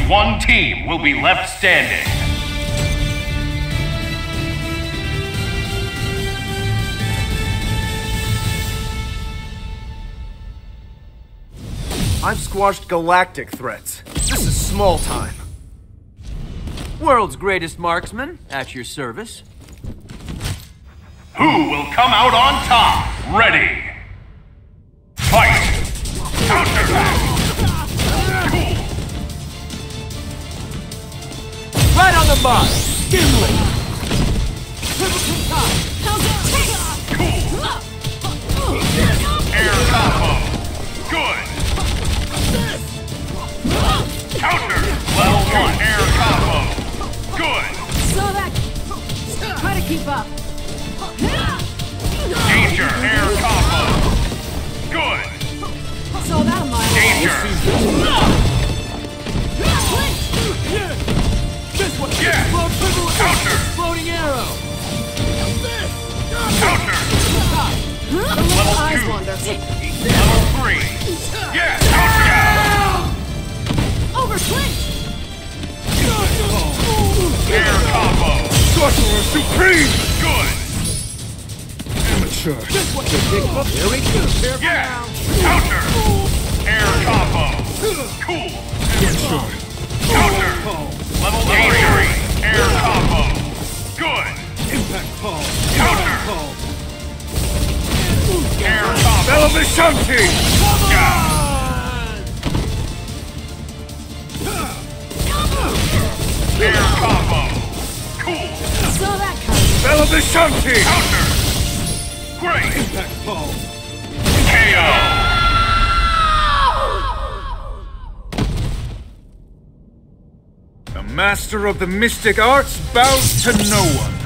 one team will be left standing. I've squashed galactic threats. This is small time. World's greatest marksman, at your service. Who will come out on top? Ready! Fight! Counterattack! Cool! Right on the mark! Gimli! Cool! Air combo! Good! Counter! Level 1 air combo! Good! Saw that! Try to keep up! Danger! Air combo! Good! Saw that a mile away. Danger! This one! Yeah! Counter! Floating arrow! Counter! Level eyes 2! wander. Level 3! Yeah! Counter! Overswing! Air combo! Sorcerer Supreme! Good! Amateur. Here we go! Yeah! Counter! Air combo! Cool! Amateur. Counter! Level 3! Air combo! Good! Impact call. Counter! Air combo! Belavishanti! Yeah! Air combo! Cool! Saw that coming. Belavishanti! Counter! Great! Impact call. KO! The master of the mystic arts bows to no one.